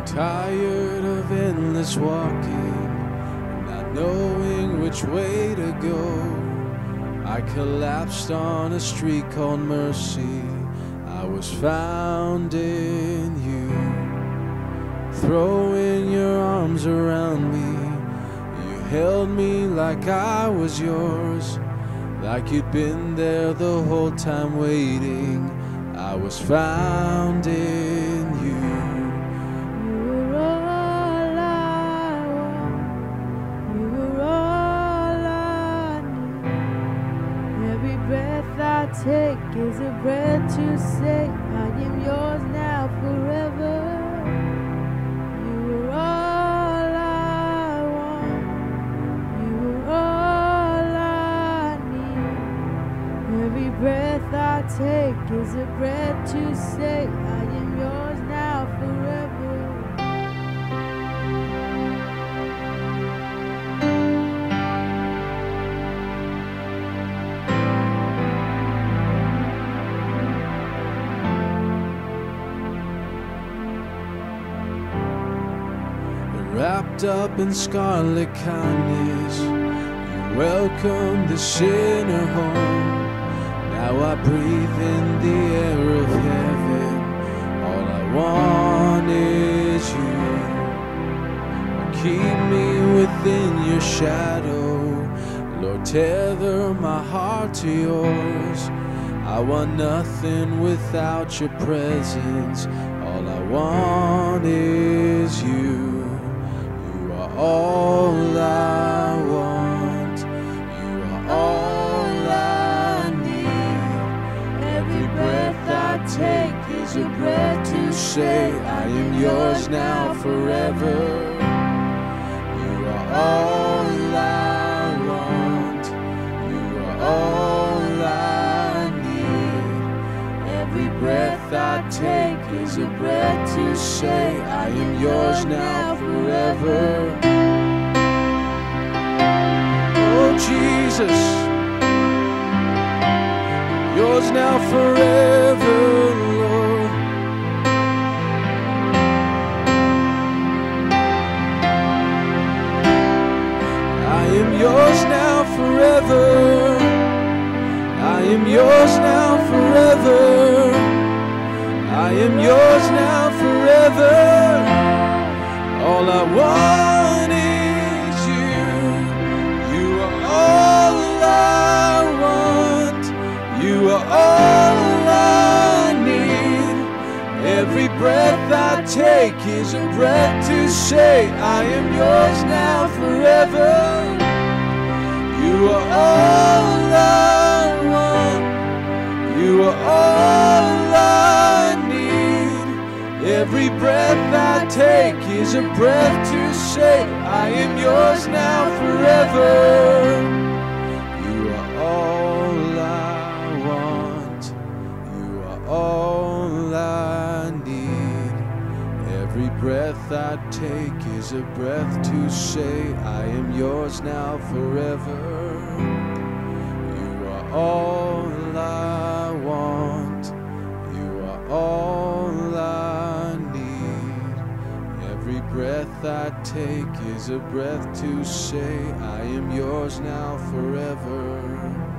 Tired of endless walking, not knowing which way to go. I collapsed on a street called mercy. I was found in you. Throwing your arms around me, you held me like I was yours, like you'd been there the whole time waiting. I was found in you. Take is a breath to say I am yours now forever. You are all I want. You are all I need. Every breath I take is a breath to say I am yours now forever. Wrapped up in scarlet kindness, you welcomed the sinner home. Now I breathe in the air of heaven. All I want is you. Keep me within your shadow. Lord, tether my heart to yours. I want nothing without your presence. All I want is you. All I want, you are all I need. Every breath I take is a breath to say I am yours now forever. You are all I want, you are all I need. Every breath I take is a breath to say I am yours now forever. Oh Jesus, yours now forever, Lord. I am yours now forever. I am yours now forever. I am yours now forever. All I want is you. You are all I want. You are all I need. Every breath I take is a breath to say I am yours now forever. You are all I want. You are all I need. Every breath I take is a breath to say I am yours now forever. You are all I want. You are all I need. Every breath I take is a breath to say I am yours now forever. You are all I want. You are all I need. Every breath I take is a breath to say I am yours now forever.